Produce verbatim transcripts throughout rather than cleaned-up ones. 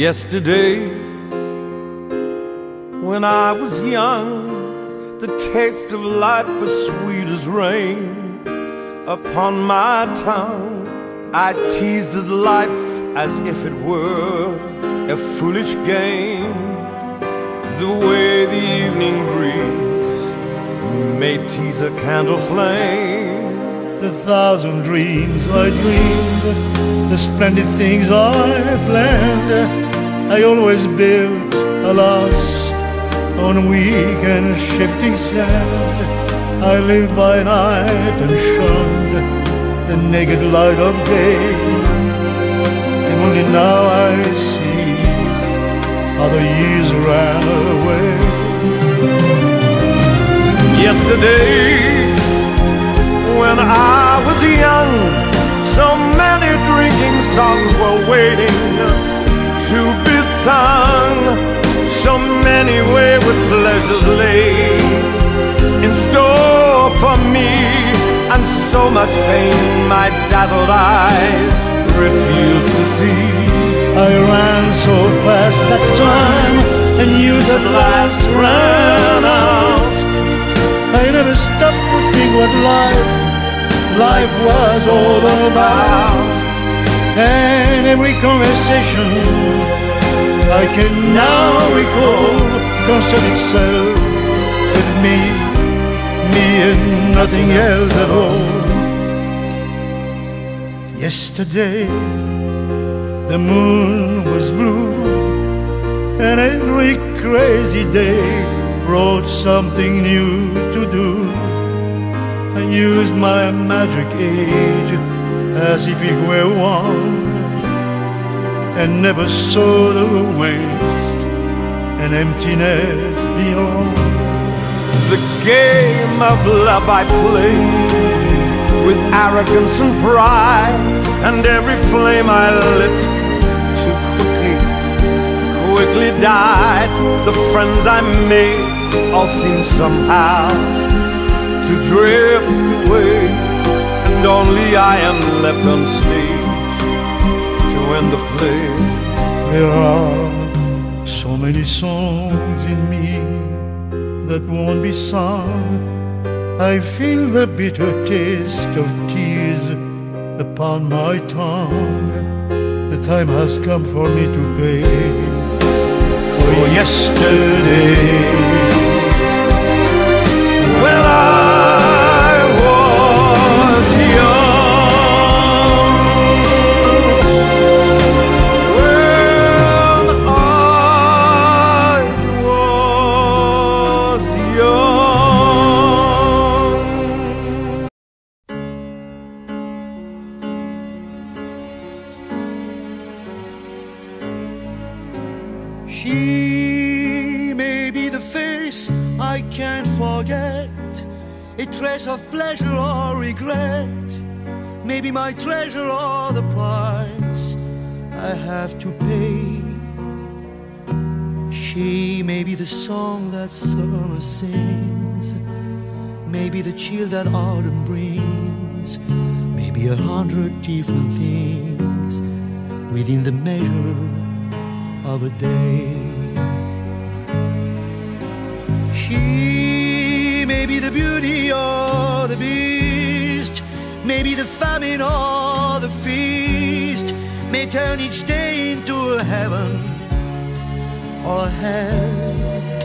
Yesterday, when I was young, the taste of life was sweet as rain upon my tongue. I teased at life as if it were a foolish game, the way the evening breeze may tease a candle flame. The thousand dreams I dreamed, the splendid things I planned, I always built, alas, on weak and shifting sand. I lived by night and shunned the naked light of day, and only now I see how the years ran away. Yesterday, when I was young, so many drinking songs were waiting to be sung. So many wayward pleasures lay in store for me, and so much pain my dazzled eyes refused to see. I ran so fast that time, and youth at last ran out. I never stopped to think what life, life was all about. And every conversation I can now recall concern itself with me, me and nothing else at all. Yesterday, the moon was blue, and every crazy day brought something new to do. I used my magic age as if it were one, and never saw the waste and emptiness beyond. The game of love I played with arrogance and pride, and every flame I lit too quickly, quickly died. The friends I made all seemed somehow to drift away, and only I am left on stage to end the play. There are so many songs in me that won't be sung. I feel the bitter taste of tears upon my tongue. The time has come for me to pay for yesterday. When I was young, when I was young. She may be the face I can't forget, a trace of pleasure or regret, maybe my treasure or the price I have to pay. She may be the song that summer sings, maybe the chill that autumn brings, maybe a hundred different things within the measure of a day. She may be the beauty or the beast, maybe the famine or the feast, may turn each day into a heaven or a hell.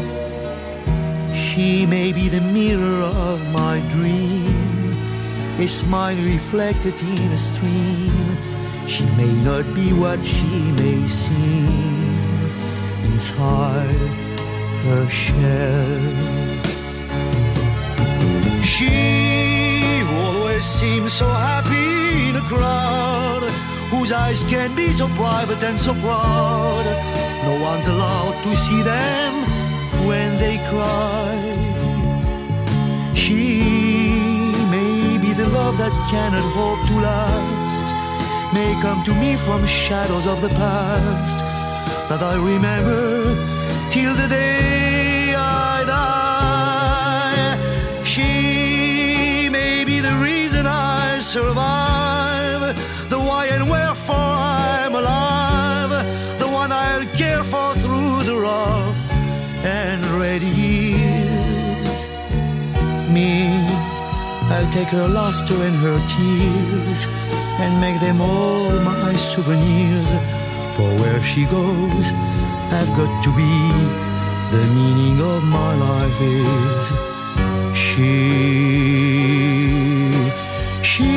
She may be the mirror of my dream, a smile reflected in a stream. She may not be what she may seem inside her shell. She always seems so happy in a crowd, whose eyes can be so private and so proud. No one's allowed to see them when they cry. She may be the love that cannot hope to last, may come to me from shadows of the past that I remember till the day I die. She may be the reason I survive, the why and wherefore I'm alive, the one I'll I'll take her laughter and her tears and make them all my souvenirs. For where she goes, I've got to be. The meaning of my life is she, she.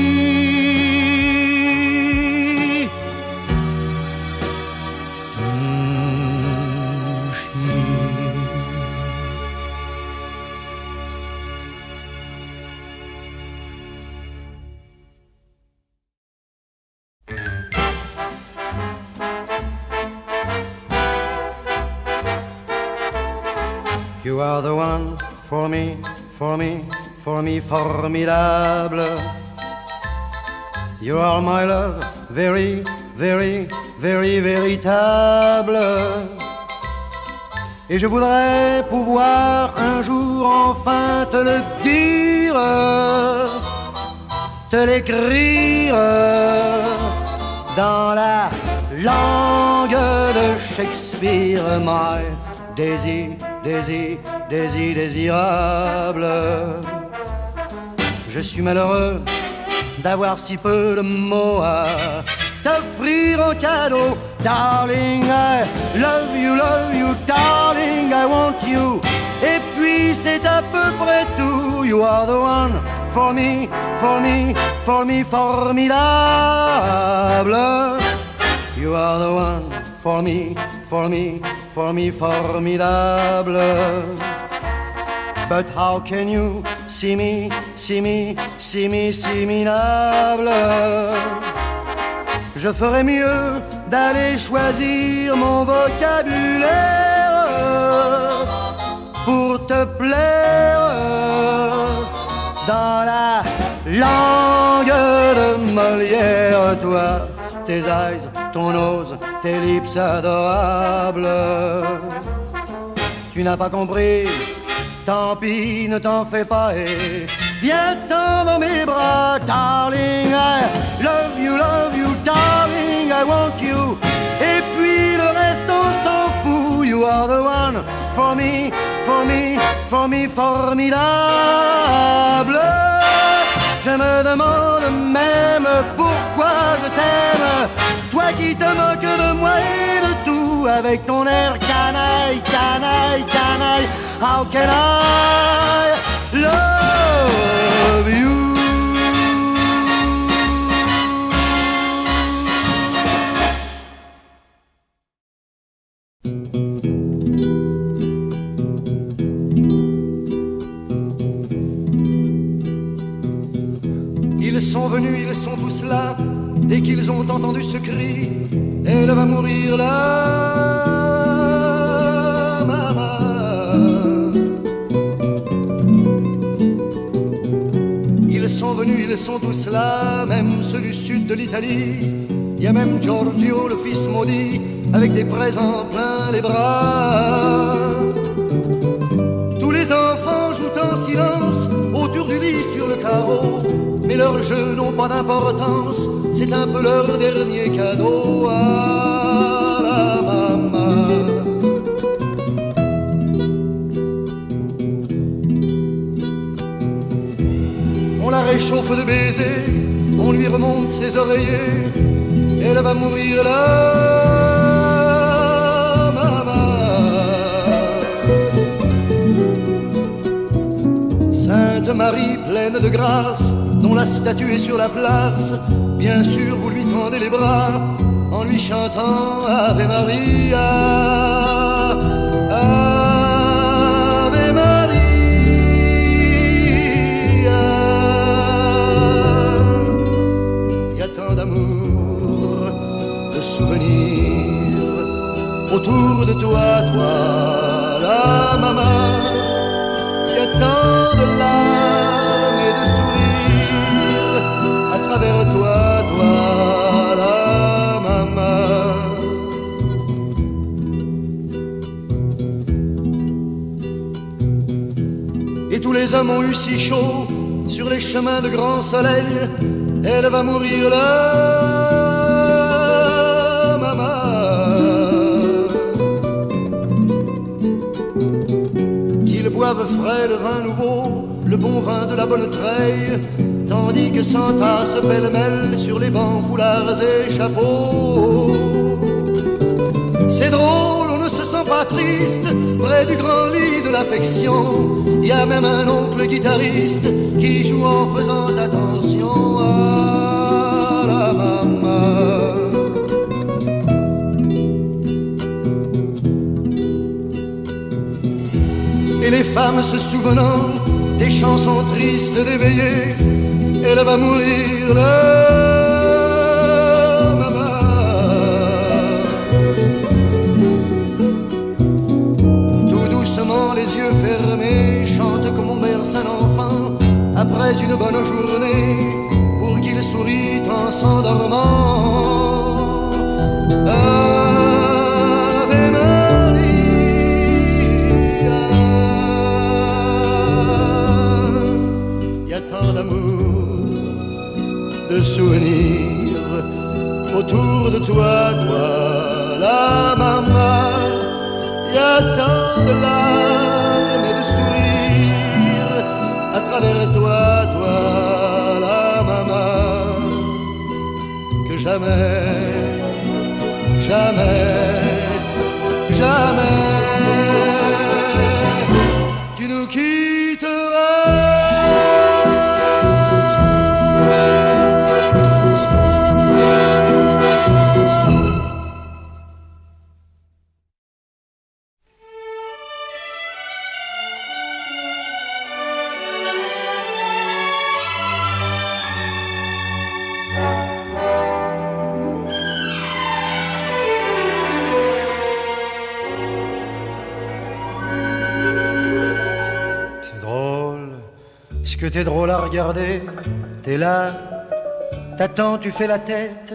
Mm, she. You are the one for me, for me, for me, formidable. You are my love, very, very, very véritable. Et je voudrais pouvoir un jour enfin te le dire, te l'écrire dans la langue de Shakespeare. My Daisy, Daisy, Daisy, désirable. Je suis malheureux d'avoir si peu de mots à t'offrir en cadeau. Darling, I love you, love you, darling, I want you. Et puis c'est à peu près tout. You are the one for me, for me, for me, formidable. You are the one for me, for me, for me, formidable. But how can you see me, see me, see me, see me minable? Je ferais mieux d'aller choisir mon vocabulaire pour te plaire dans la langue de Molière. Toi, tes eyes, ton nose, tes lips adorables. Tu n'as pas compris, tant pis, ne t'en fais pas et viens-t'en dans mes bras. Darling, I love you, love you, darling, I want you. Et puis le reste on s'en fout. You are the one for me, for me, for me, formidable. Je me demande même pourquoi je t'aime, toi qui te moques de moi et de tout, avec ton air canaille, canaille, canaille. How can I love you? Ils sont venus, ils sont tous là. Dès qu'ils ont entendu ce cri, elle va mourir là, maman. Ils sont venus, ils sont tous là, même ceux du sud de l'Italie. Il y a même Giorgio, le fils maudit, avec des présents plein les bras. Tous les enfants jouent en silence autour du lit sur le carreau, mais leurs jeux n'ont pas d'importance, c'est un peu leur dernier cadeau à la maman. On la réchauffe de baisers, on lui remonte ses oreillers, elle va mourir là, maman. Sainte Marie pleine de grâce, dont la statue est sur la place, bien sûr vous lui tendez les bras en lui chantant Ave Maria, Ave Maria. Il y a tant d'amour, de souvenirs autour de toi, toi, la maman. Il y a tant de larmes et de sourires à travers toi, toi, la maman. Et tous les hommes ont eu si chaud sur les chemins de grand soleil, elle va mourir là, maman. Qu'ils boivent frais le vin nouveau le bon vin de la bonne treille, tandis que s'entassent pêle-mêle sur les bancs foulards et chapeaux. C'est drôle, on ne se sent pas triste près du grand lit de l'affection. Il y a même un oncle guitariste qui joue en faisant attention à la maman. Et les femmes se souvenant des chansons tristes d'éveillé, elle va mourir là. Les yeux fermés, chante comme on berce un enfant après une bonne journée pour qu'il sourit en s'endormant. Ave Maria, y a tant d'amour, de souvenirs autour de toi, toi, la maman. Y a tant de larmes et de sourires à travers toi, toi, la maman, que jamais, jamais, jamais tu nous quitteras. Que t'es drôle à regarder, t'es là, t'attends, tu fais la tête.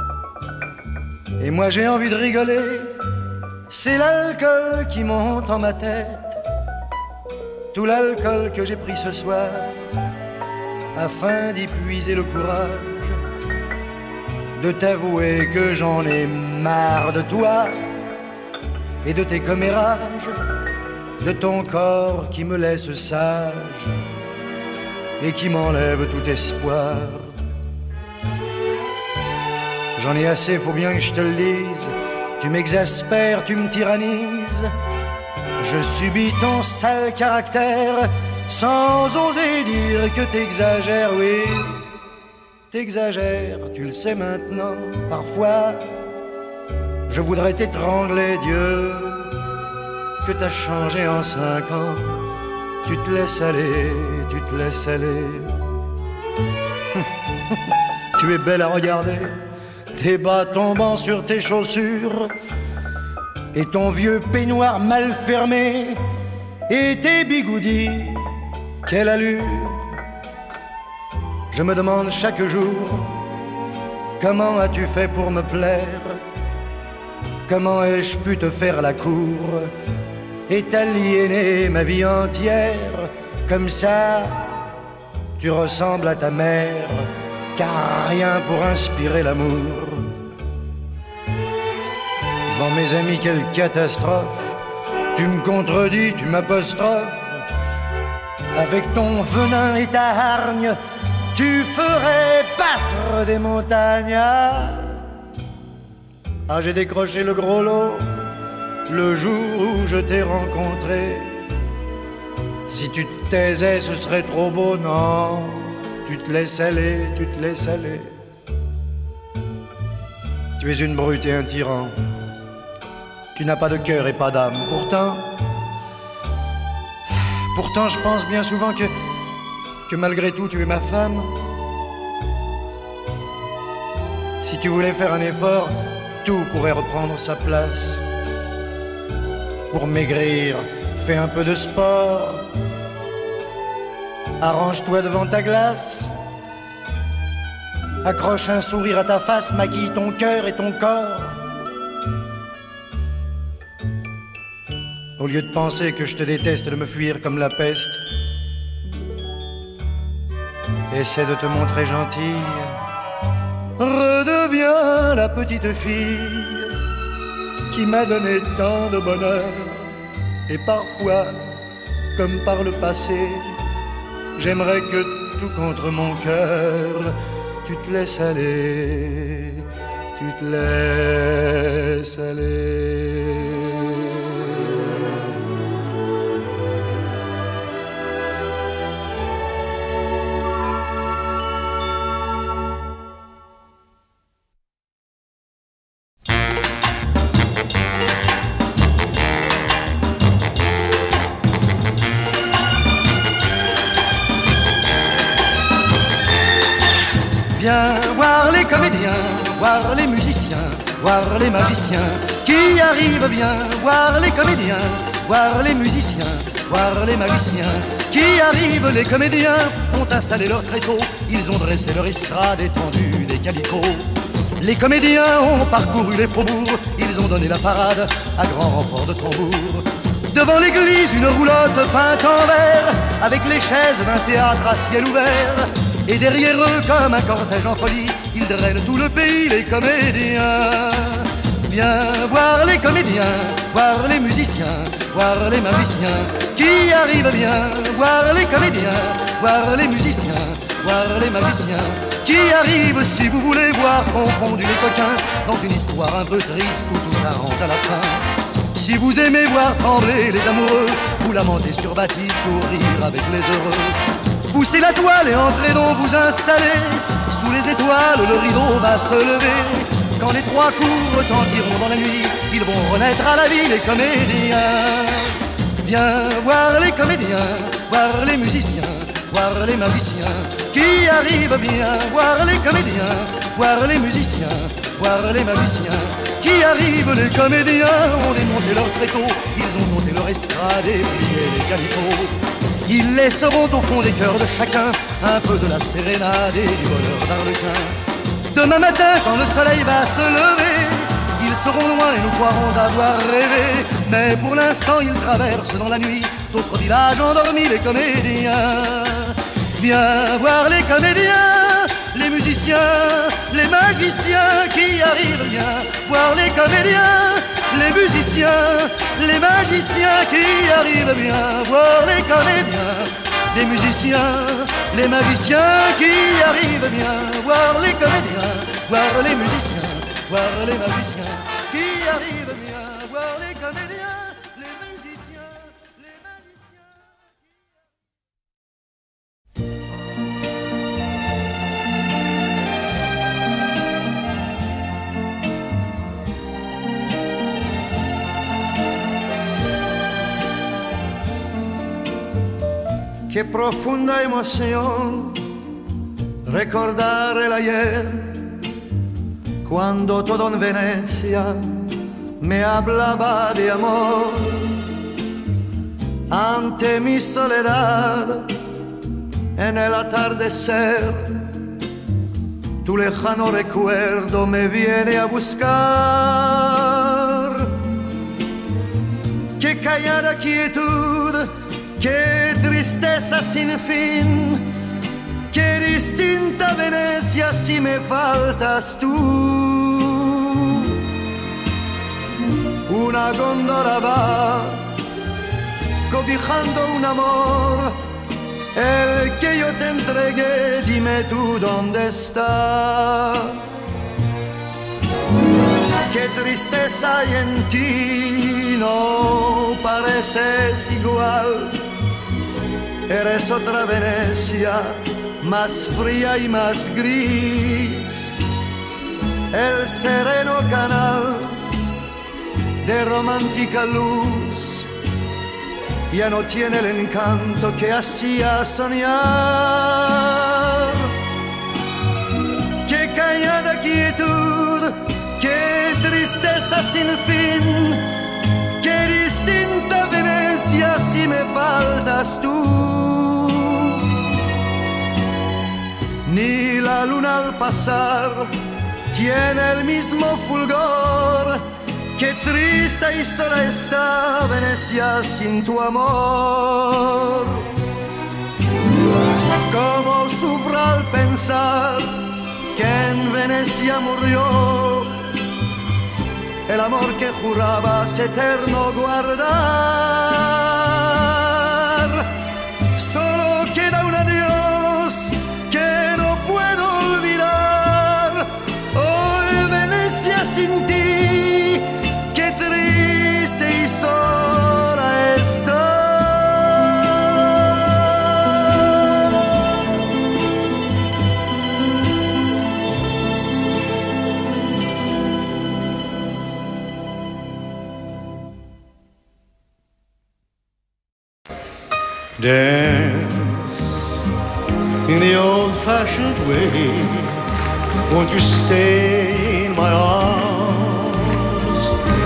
Et moi j'ai envie de rigoler, c'est l'alcool qui monte en ma tête. Tout l'alcool que j'ai pris ce soir, afin d'y puiser le courage de t'avouer que j'en ai marre de toi et de tes commérages, de ton corps qui me laisse sage et qui m'enlève tout espoir. J'en ai assez, faut bien que je te le dise. Tu m'exaspères, tu me tyrannises. Je subis ton sale caractère sans oser dire que t'exagères, oui. T'exagères, tu le sais maintenant. Parfois, je voudrais t'étrangler, Dieu, que t'as changé en cinq ans. Tu te laisses aller, tu te laisses aller. Tu es belle à regarder, tes bas tombant sur tes chaussures, et ton vieux peignoir mal fermé, et tes bigoudis, quelle allure. Je me demande chaque jour, comment as-tu fait pour me plaire? Comment ai-je pu te faire la cour et t'aliéner ma vie entière? Comme ça, tu ressembles à ta mère, car rien pour inspirer l'amour. Devant mes amis, quelle catastrophe. Tu me contredis, tu m'apostrophes. Avec ton venin et ta hargne, tu ferais battre des montagnes. Ah, j'ai décroché le gros lot le jour où je t'ai rencontré. Si tu te taisais, ce serait trop beau, non. Tu te laisses aller, tu te laisses aller. Tu es une brute et un tyran. Tu n'as pas de cœur et pas d'âme. Pourtant, pourtant je pense bien souvent que, que malgré tout tu es ma femme. Si tu voulais faire un effort, tout pourrait reprendre sa place. Pour maigrir, fais un peu de sport. Arrange-toi devant ta glace. Accroche un sourire à ta face, maquille ton cœur et ton corps. Au lieu de penser que je te déteste, de me fuir comme la peste, essaie de te montrer gentille. Redeviens la petite fille qui m'a donné tant de bonheur. Et parfois, comme par le passé, J'aimerais que tout contre mon cœur, tu te laisses aller, tu te laisses aller. Viens voir les comédiens, voir les musiciens, voir les magiciens qui arrivent. Viens voir les comédiens, voir les musiciens, voir les magiciens qui arrivent. Les comédiens ont installé leur tréteau, ils ont dressé leur estrade étendue des calicots. Les comédiens ont parcouru les faubourgs, ils ont donné la parade à grand renfort de tambour. Devant l'église, une roulotte peinte en vert, avec les chaises d'un théâtre à ciel ouvert. Et derrière eux, comme un cortège en folie, ils drainent tout le pays, les comédiens. Viens voir les comédiens, voir les musiciens, voir les magiciens qui arrivent. Viens voir les comédiens, voir les musiciens, voir les magiciens qui arrivent. Si vous voulez voir confondus les coquins dans une histoire un peu triste où tout ça rentre à la fin. Si vous aimez voir trembler les amoureux, vous lamentez sur Baptiste pour rire avec les heureux. Poussez la toile et entrez donc vous installer. Sous les étoiles, le rideau va se lever. Quand les trois coups retentiront dans la nuit, ils vont renaître à la vie, les comédiens. Viens voir les comédiens, voir les musiciens, voir les magiciens qui arrivent. Viens voir les comédiens, voir les musiciens, voir les magiciens qui arrivent. Les comédiens ont démonté leur tréteau, ils ont monté leur estrade et plié les calicots. Ils laisseront au fond des cœurs de chacun un peu de la sérénade et du bonheur d'Arlequin. Demain matin, quand le soleil va se lever, ils seront loin et nous croirons avoir rêvé. Mais pour l'instant, ils traversent dans la nuit d'autres villages endormis, les comédiens. Viens voir les comédiens, les musiciens, les magiciens qui arrivent. Viens voir les comédiens, les musiciens, les magiciens qui arrivent. Viens voir les comédiens, les musiciens, les magiciens qui arrivent. Viens voir les comédiens, voir les musiciens, voir les magiciens qui arrivent. Viens voir les comédiens, les musiciens, les magiciens. Qué profunda emoción recordar el ayer, cuando todo en Venecia me hablaba de amor. Ante mi soledad, en el atardecer, tu lejano recuerdo me viene a buscar. Qué callada quietud, qué tristeza sin fin, qué distinta Venecia si me faltas tú. Una góndola va cobijando un amor, el que yo te entregué, dime tú dónde está. Qué tristeza hay en ti, no pareces igual. Eres otra Venecia, más fría y más gris. El sereno canal de romántica luz ya no tiene el encanto que hacía soñar. Qué callada quietud, qué tristeza sin fin, qué distinta Venecia si me faltas tú. Ni la luna al pasar tiene el mismo fulgor. Qué triste y sola está Venecia sin tu amor. Cómo sufro al pensar que en Venecia murió el amor que jurabas eterno guardar. Solo queda una Dance in the old-fashioned way. Won't you stay in my arms?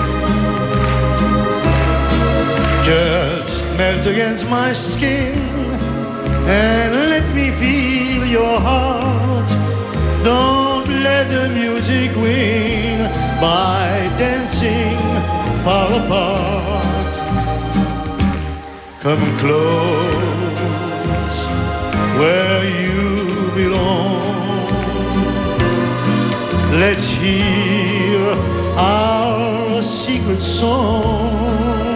Just melt against my skin and let me feel your heart. Don't let the music win by dancing far apart. Come close where you belong. Let's hear our secret song.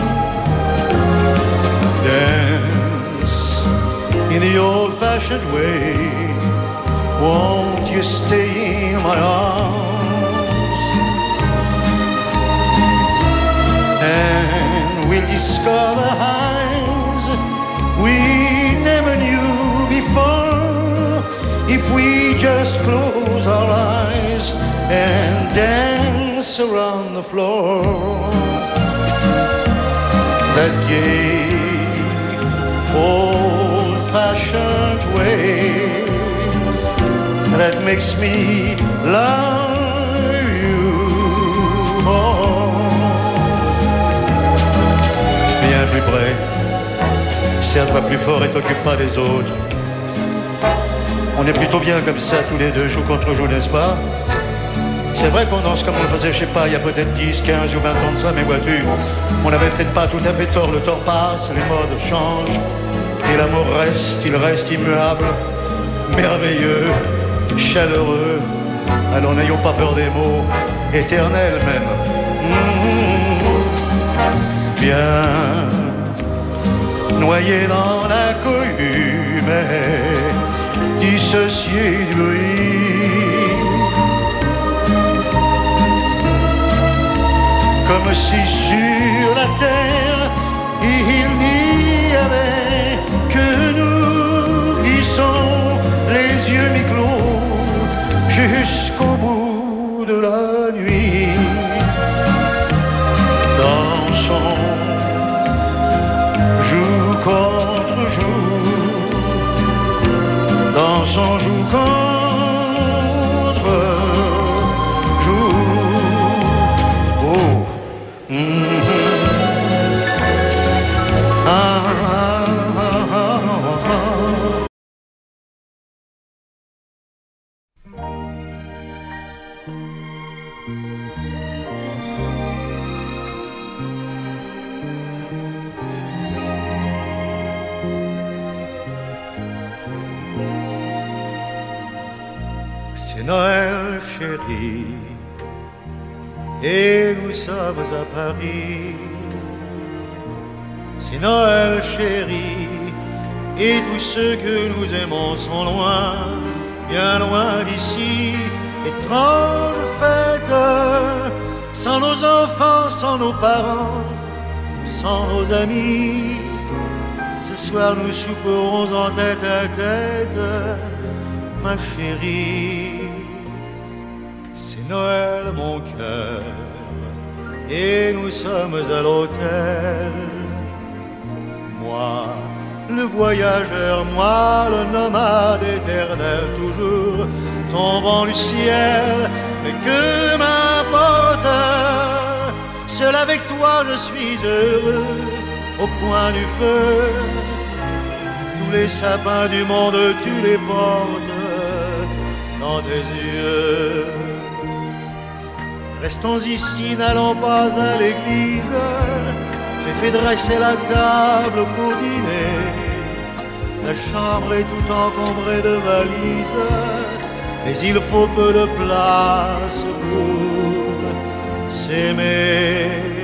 Dance in the old-fashioned way. Won't you stay in my arms? And we'll discover highs we never knew before, if we just close our eyes and dance around the floor. That gay, old-fashioned way that makes me love you more. Viens plus près, serre-toi plus fort et t'occupe pas des autres. On est plutôt bien comme ça, tous les deux, joue contre joue, n'est-ce pas? C'est vrai qu'on danse comme on le faisait, je sais pas, il y a peut-être dix, quinze ou vingt ans de ça, mais vois-tu, on avait peut-être pas tout à fait tort, le temps passe, les modes changent, et l'amour reste, il reste immuable, merveilleux, chaleureux. Alors n'ayons pas peur des mots, éternels même. Mmh. Bien noyé dans la cohue, mais dissocié du bruit, comme si sur la terre il n'y avait que nous, glissons les yeux mi-clos jusqu'au bout de la nuit. Dansons, joue contre joue, dansons, joue contre joue. Oh, mm-hmm. ah, ah, ah, ah, ah. C'est Noël, chérie, et nous sommes à Paris. C'est Noël, chérie, et tous ceux que nous aimons sont loin, bien loin d'ici. Étrange fête, sans nos enfants, sans nos parents, sans nos amis. Ce soir nous souperons en tête à tête, ma chérie. C'est Noël, mon cœur, et nous sommes à l'hôtel. Moi, le voyageur, moi, le nomade éternel, toujours tombant du ciel. Mais que m'importe, seul avec toi je suis heureux, au coin du feu. Tous les sapins du monde, tu les portes dans tes yeux. Restons ici, n'allons pas à l'église. J'ai fait dresser la table pour dîner. La chambre est tout encombrée de valises, mais il faut peu de place pour s'aimer.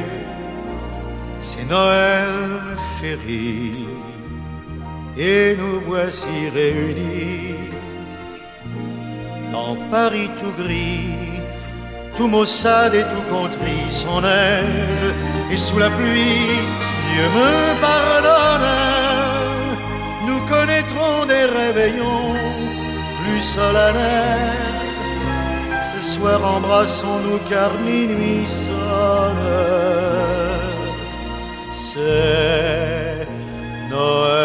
C'est Noël, chérie, et nous voici réunis dans Paris tout gris, tout maussade et tout contrit, sans neige et sous la pluie. Dieu me pardonne, nous connaîtrons des réveillons plus solennels. Ce soir embrassons-nous car minuit sonne. C'est Noël.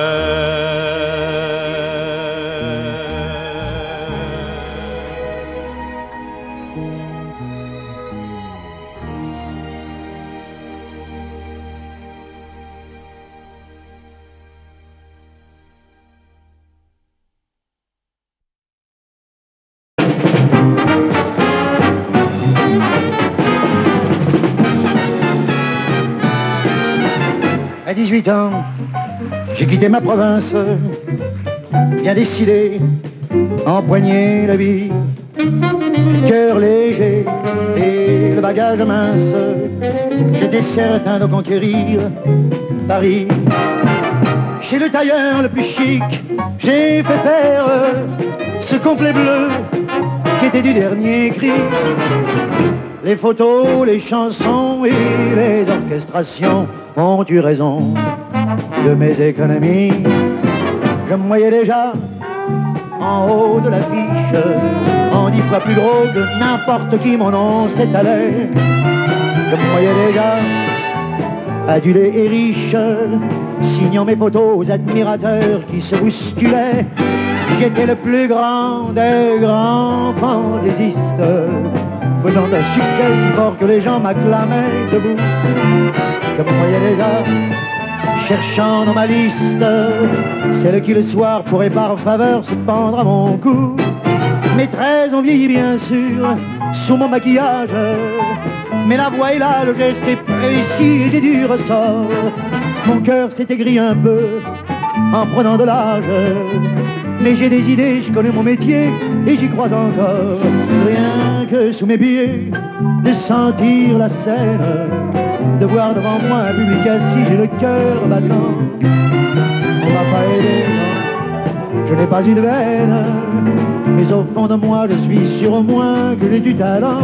À dix-huit ans, j'ai quitté ma province, bien décidé, empoigner la vie, le cœur léger et le bagage mince. J'étais certain de conquérir Paris. Chez le tailleur le plus chic, j'ai fait faire ce complet bleu qui était du dernier cri. Les photos, les chansons et les orchestrations ont eu raison de mes économies. Je me voyais déjà en haut de l'affiche, en dix fois plus gros que n'importe qui mon nom s'étalait. Je me voyais déjà adulé et riche, signant mes photos aux admirateurs qui se bousculaient. J'étais le plus grand des grands fantaisistes, faisant un succès si fort que les gens m'acclamaient debout. Je me voyais déjà cherchant dans ma liste celle qui le soir pourrait par faveur se pendre à mon cou. Mes traits ont vieilli bien sûr sous mon maquillage, mais la voix est là, le geste est précis et j'ai du ressort. Mon cœur s'est aigri un peu en prenant de l'âge, mais j'ai des idées, je connais mon métier et j'y crois encore. Rien que sous mes pieds, de sentir la scène, de voir devant moi un public assis, j'ai le cœur battant. On m'a pas aidé, non, je n'ai pas eu de haine, mais au fond de moi je suis sûr au moins que j'ai du talent.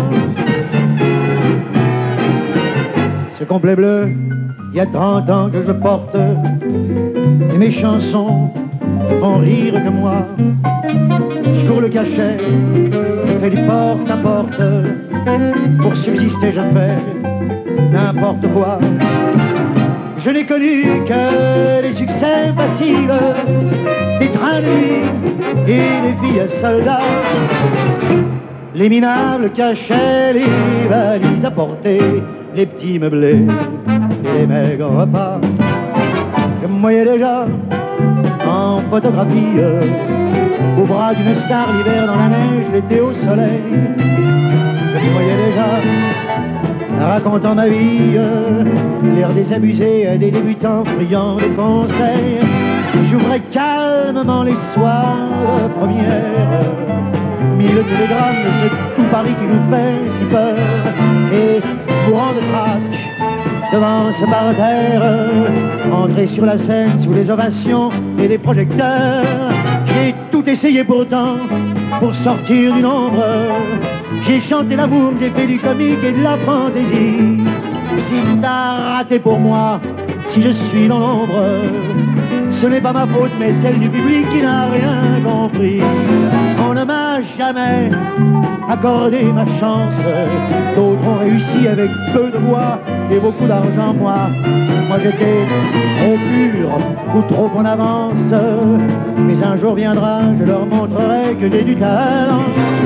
Ce complet bleu, il y a trente ans que je le porte, et mes chansons font rire que moi. Je cours le cachet, je fais du porte à porte, pour subsister je fais n'importe quoi. Je n'ai connu que des succès faciles, des trains de nuit et des filles soldats. Les minables cachaient les valises à porter, les petits meublés et les maigres repas. Je me voyais déjà en photographie, au bras d'une star l'hiver dans la neige, l'été au soleil. Je me voyais déjà racontant ma vie, l'air désabusé à des débutants friands de conseils. J'ouvrais calmement les soirs de première, mille télégrammes de ce tout Paris qui nous fait si peur, et courant de trac devant ce parterre, entrer sur la scène sous les ovations et des projecteurs. J'ai tout essayé pourtant pour sortir du nombre. J'ai chanté l'amour, j'ai fait du comique et de la fantaisie. Si t'as raté pour moi, si je suis dans l'ombre, ce n'est pas ma faute mais celle du public qui n'a rien compris. On ne m'a jamais accordé ma chance, d'autres ont réussi avec peu de voix et beaucoup d'argent. Moi, moi j'étais trop pur ou trop en avance, mais un jour viendra, je leur montrerai que j'ai du talent.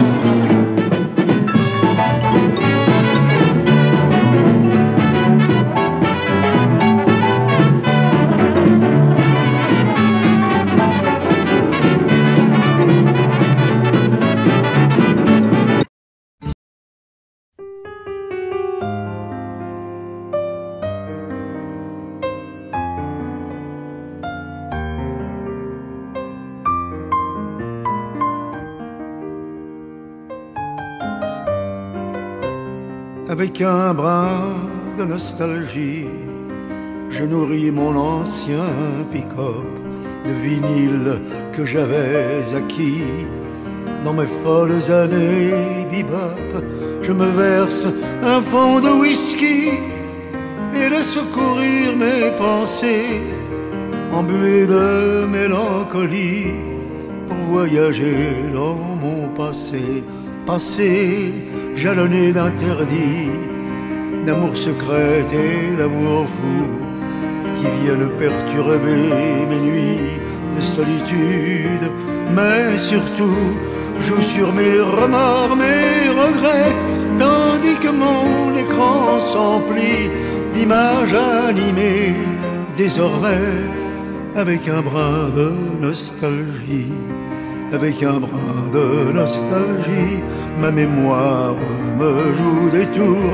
Avec un brin de nostalgie, je nourris mon ancien pick-up de vinyle que j'avais acquis. Dans mes folles années bebop, je me verse un fond de whisky et laisse courir mes pensées embuées de mélancolie pour voyager dans mon passé, passé jalonné d'interdits, d'amour secret et d'amour fou qui viennent perturber mes nuits de solitude, mais surtout jouent sur mes remords, mes regrets, tandis que mon écran s'emplit d'images animées, désormais avec un brin de nostalgie. Avec un brin de nostalgie, ma mémoire me joue des tours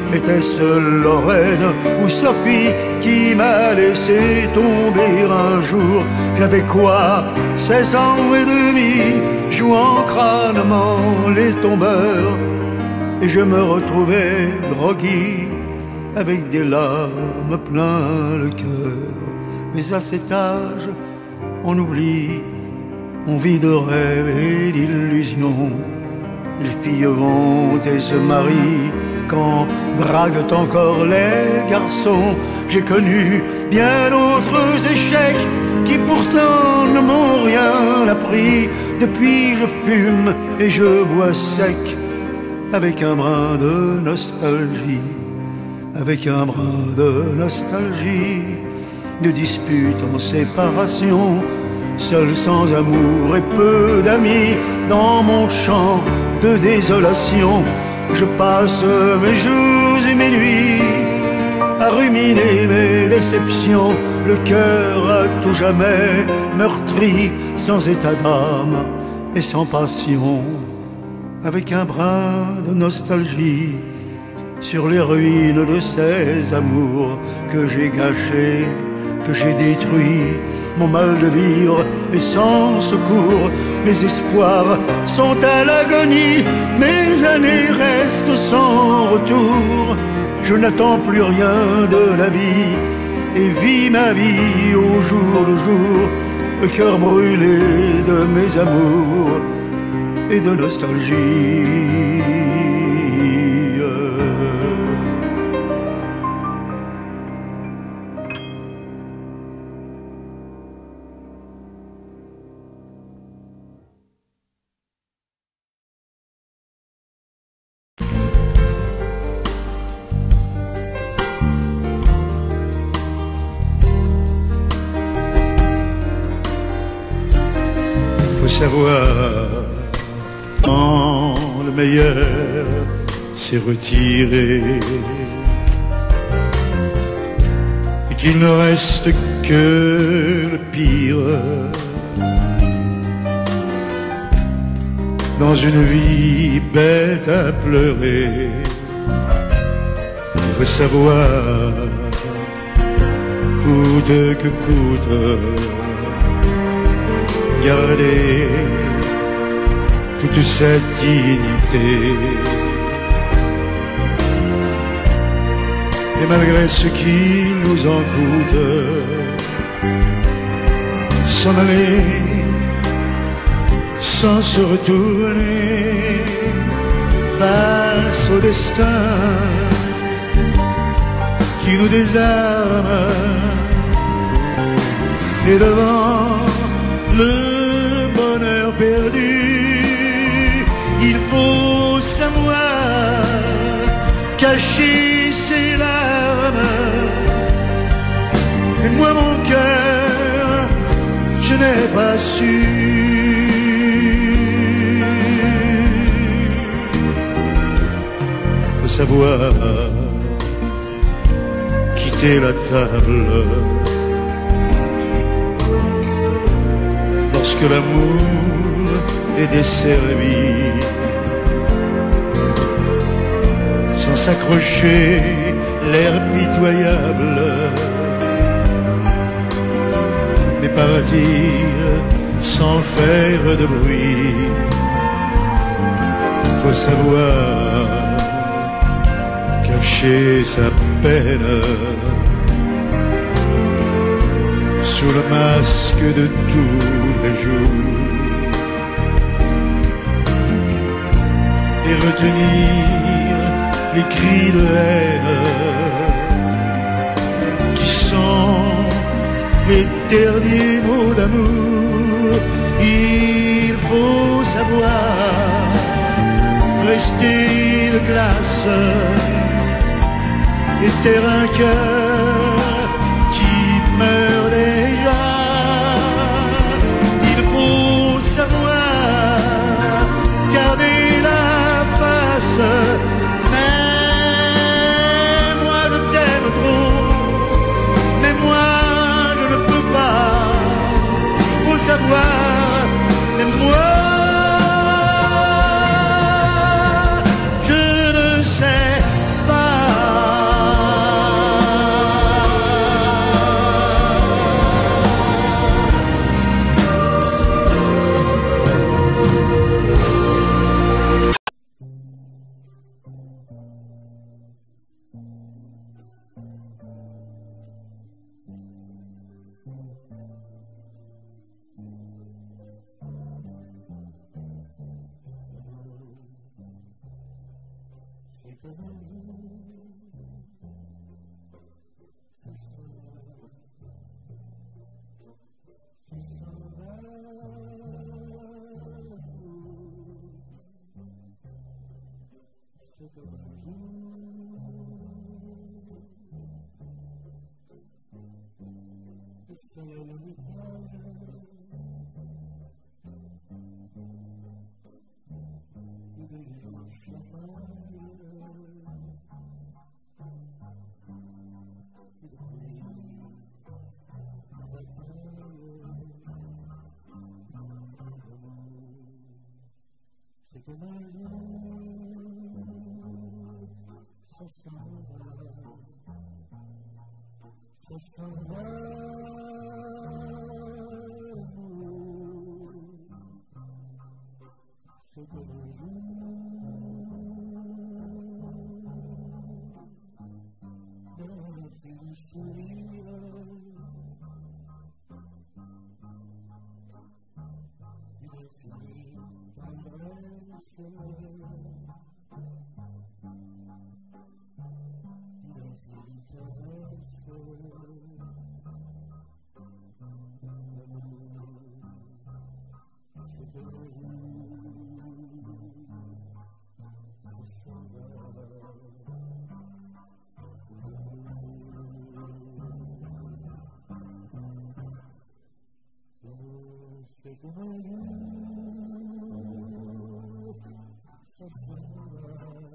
Était-ce Lorraine ou Sophie qui m'a laissé tomber un jour? J'avais quoi, seize ans et demi, jouant crânement les tombeurs, et je me retrouvais groggy avec des larmes plein le cœur. Mais à cet âge, on oublie, on vit de rêves et d'illusions. Les filles vont et se marient quand draguent encore les garçons. J'ai connu bien d'autres échecs qui pourtant ne m'ont rien appris. Depuis je fume et je bois sec, avec un brin de nostalgie, avec un brin de nostalgie, de disputes en séparation, seul sans amour et peu d'amis, dans mon champ de désolation. Je passe mes jours et mes nuits à ruminer mes déceptions, le cœur à tout jamais meurtri, sans état d'âme et sans passion, avec un brin de nostalgie sur les ruines de ces amours que j'ai gâchés, que j'ai détruits. Mon mal de vivre est sans secours, mes espoirs sont à l'agonie, mes années restent sans retour. Je n'attends plus rien de la vie et vis ma vie au jour le jour, le cœur brûlé de mes amours et de nostalgie. Savoir quand le meilleur s'est retiré et qu'il ne reste que le pire dans une vie bête à pleurer. Il faut savoir coûte que coûte garder toute cette dignité. Et malgré ce qui nous en coûte, s'en aller sans se retourner face au destin qui nous désarme, et devant le bonheur perdu, il faut savoir cacher ses larmes. Et moi mon cœur, je n'ai pas su. Faut savoir quitter la table lorsque l'amour est desservi, sans s'accrocher l'air pitoyable, mais partir sans faire de bruit. Faut savoir cacher sa peine sous le masque de tous les jours et retenir les cris de haine qui sont les derniers mots d'amour. Il faut savoir rester de glace et taire un cœur qui meurt déjà. Il faut savoir garder la face, mais moi je t'aime trop, mais moi je ne peux pas. Il faut savoir, mais moi je ne sais pas. C'est que ma vie, ça s'en va, ça s'en va, c'est que le jour de la fille sourire. C'est que mon jour, ça s'en va,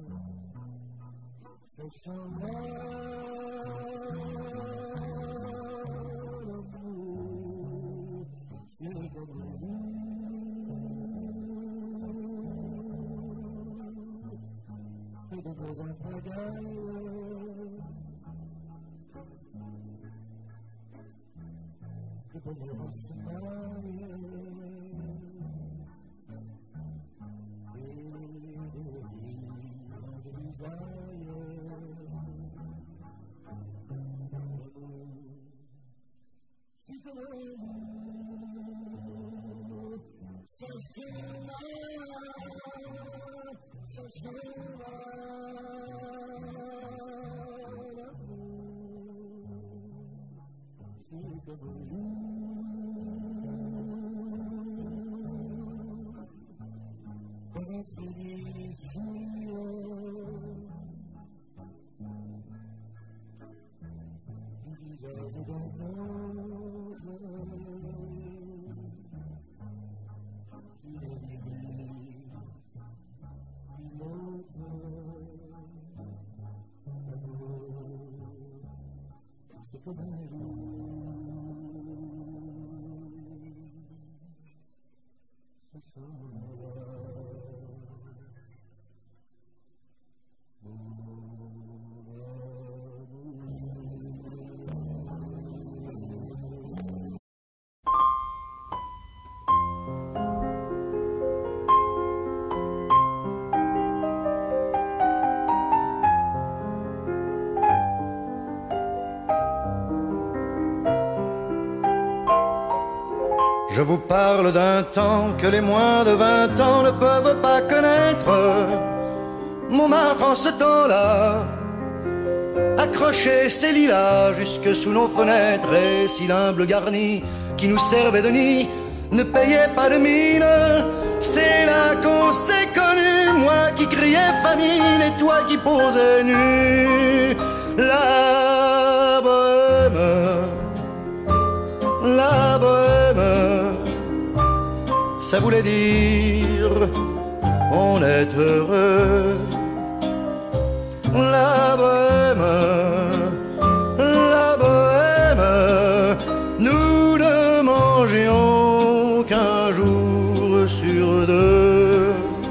ça s'en va, l'amour, c'est que mon jour, c'est de vos impagailles. Que pour me rassurer et de rire en grisaille, si comme l'amour, ça s'en va, ça s'en va, l'amour, c'est comme c'est comme un jour, ça s'en va. Je vous parle d'un temps que les moins de vingt ans ne peuvent pas connaître. Montmartre en ce temps-là accrochait ses lilas jusque sous nos fenêtres, et si l'humble garni qui nous servait de nid ne payait pas de mine, c'est là qu'on s'est connus, moi qui criais famine et toi qui posais nu. La bohème, la bohème, ça voulait dire on est heureux. La bohème, la bohème, nous ne mangions qu'un jour sur deux.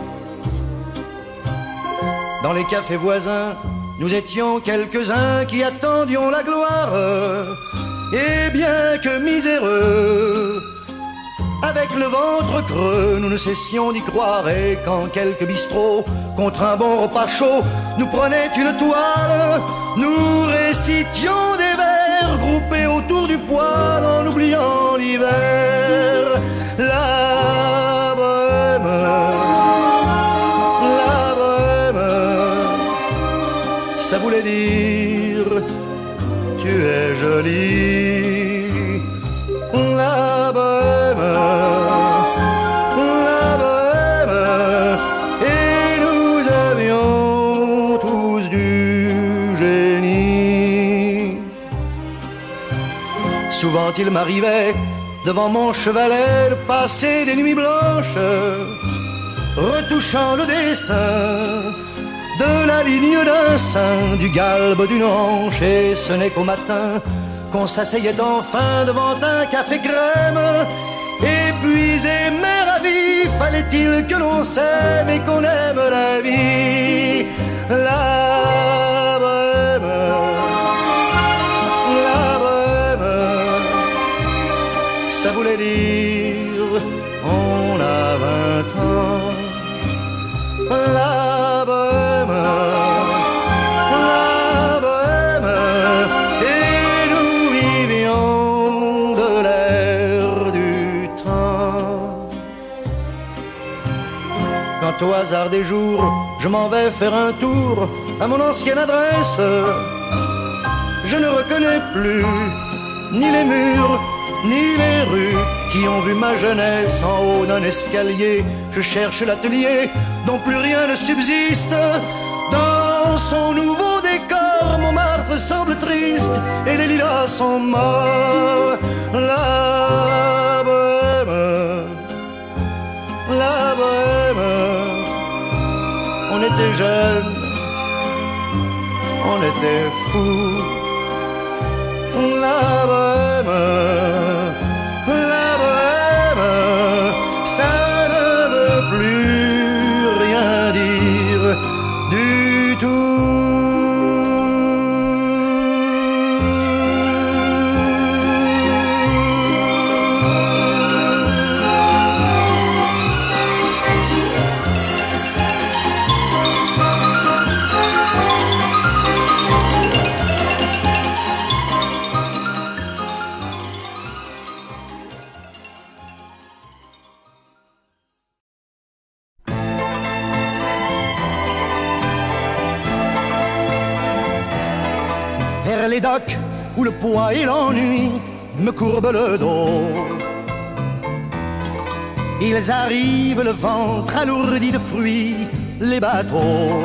Dans les cafés voisins, nous étions quelques-uns qui attendions la gloire. Et bien que miséreux, avec le ventre creux, nous ne cessions d'y croire. Et quand quelques bistrots, contre un bon repas chaud, nous prenaient une toile, nous récitions des vers groupés autour du poêle en oubliant l'hiver. La bohème, la bohème, ça voulait dire tu es jolie. La bohème, la bohème, et nous avions tous quand il m'arrivait devant mon chevalet de passer des nuits blanches, retouchant le dessin de la ligne d'un sein, du galbe d'une hanche. Et ce n'est qu'au matin qu'on s'asseyait enfin devant un café crème. Épuisé mais ravi, fallait-il que l'on s'aime et qu'on aime la vie. La bohème, la bohème, ça voulait dire on a vingt ans. La bohème, la bohème, et nous vivions de l'air du temps. Quand au hasard des jours, je m'en vais faire un tour à mon ancienne adresse, je ne reconnais plus ni les murs, ni les rues qui ont vu ma jeunesse en haut d'un escalier. Je cherche l'atelier dont plus rien ne subsiste. Dans son nouveau décor, Montmartre semble triste et les lilas sont morts. La bohème, la bohème, on était jeunes, on était fous. La bohème, la bohème, ça ne veut plus rien dire du tout. Vers les docks où le poids et l'ennui me courbent le dos, ils arrivent le ventre alourdi de fruits, les bateaux.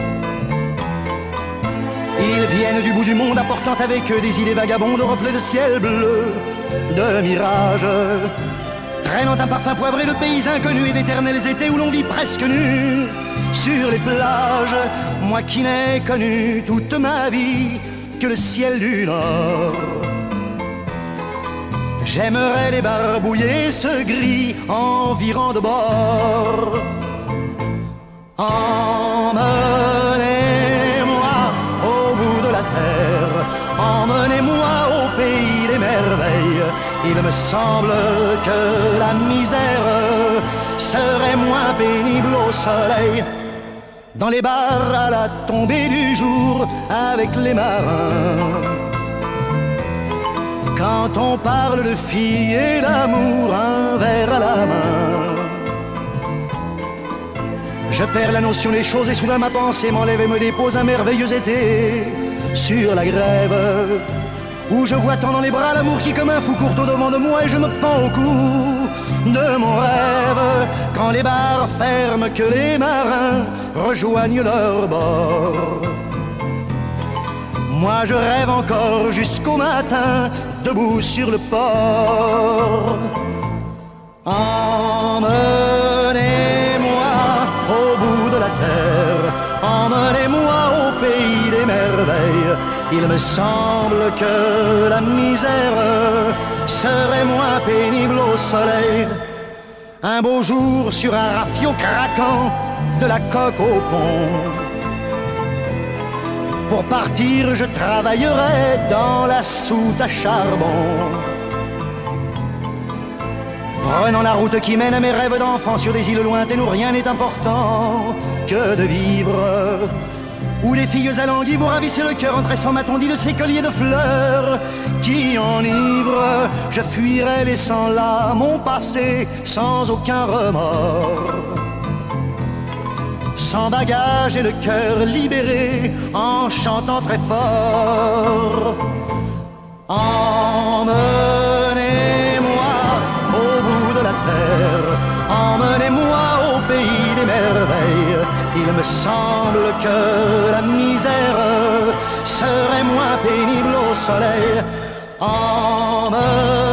Ils viennent du bout du monde apportant avec eux des idées vagabondes, reflets de ciel bleu, de mirages, traînant un parfum poivré de pays inconnus et d'éternels étés où l'on vit presque nu sur les plages. Moi qui n'ai connu toute ma vie que le ciel du Nord, j'aimerais les barbouiller ce gris environ de bord. Emmenez-moi au bout de la terre, emmenez-moi au pays des merveilles. Il me semble que la misère serait moins pénible au soleil, dans les bars à la tombée du jour avec les marins. Quand on parle de filles et d'amour, un verre à la main, je perds la notion des choses et soudain ma pensée m'enlève et me dépose un merveilleux été sur la grève, où je vois tant dans les bras l'amour qui comme un fou court au devant de moi et je me pends au cou de mon rêve. Quand les bars ferment, que les marins rejoignent leur bord, moi je rêve encore jusqu'au matin, debout sur le port. Emmenez-moi au bout de la terre, emmenez-moi au pays des merveilles. Il me semble que la misère serait moins pénible au soleil. Un beau jour sur un rafio craquant, de la coque au pont. Pour partir, je travaillerai dans la soute à charbon, prenant la route qui mène à mes rêves d'enfant sur des îles lointaines où rien n'est important que de vivre, où les filles alanguies vous ravissent le cœur en tressant ma tondie de ces colliers de fleurs qui enivrent. Je fuirai laissant là mon passé sans aucun remords, sans bagage et le cœur libéré en chantant très fort. Emmenez-moi au bout de la terre, emmenez-moi au pays des merveilles. Il me semble que la misère serait moins pénible au soleil. Emmenez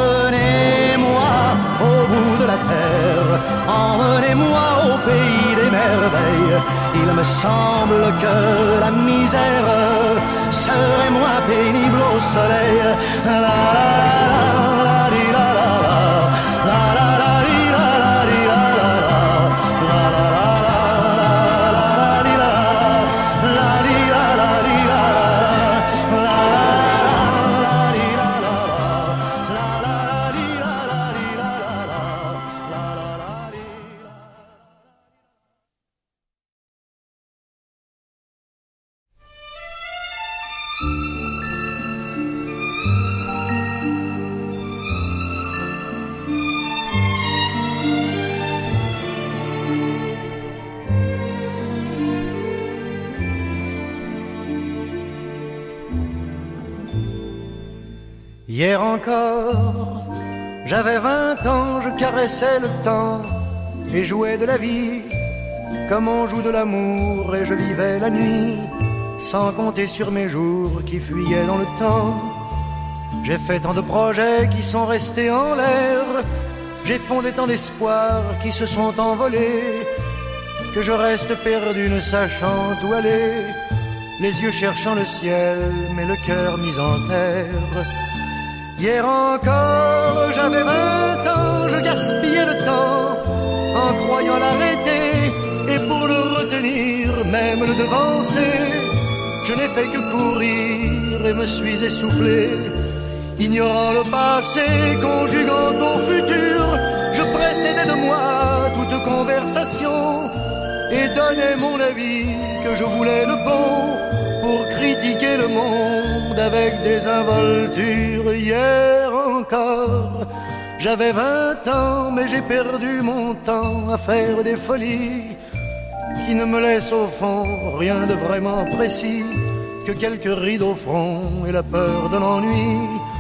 merveille. Il me semble que la misère serait moins pénible au soleil. La la la la di la la la la la la di la la di la la la la la Hier encore, j'avais vingt ans, je caressais le temps et jouais de la vie comme on joue de l'amour, et je vivais la nuit sans compter sur mes jours qui fuyaient dans le temps. J'ai fait tant de projets qui sont restés en l'air, j'ai fondé tant d'espoirs qui se sont envolés, que je reste perdu ne sachant où aller, les yeux cherchant le ciel mais le cœur mis en terre. Hier encore, j'avais vingt ans, je gaspillais le temps en croyant l'arrêter, et pour le retenir, même le devancer, je n'ai fait que courir et me suis essoufflé. Ignorant le passé, conjuguant au futur, je précédais de moi toute conversation et donnais mon avis que je voulais le bon pour critiquer le monde avec des involtures. Hier encore, j'avais vingt ans, mais j'ai perdu mon temps à faire des folies qui ne me laissent au fond rien de vraiment précis que quelques rides au front et la peur de l'ennui.